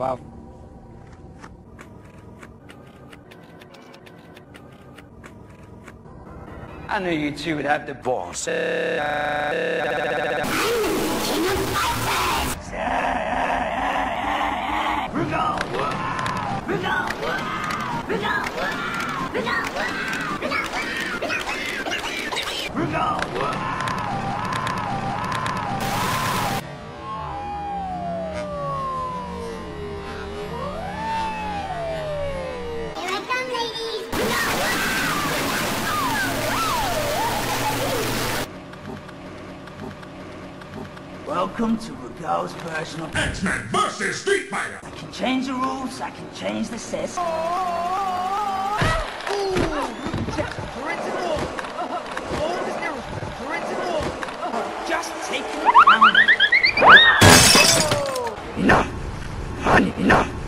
above. I knew you two would have the balls. Rugal! Rugal! Rugal! Rugal! Welcome to Rugal's personal... X-Men vs. Street Fighter! I can change the rules, I can change the system. Just take it down. Enough! Honey, enough!